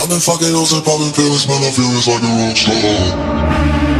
I've been fucking hoes and popping pills, man, I feel it's like a rock star.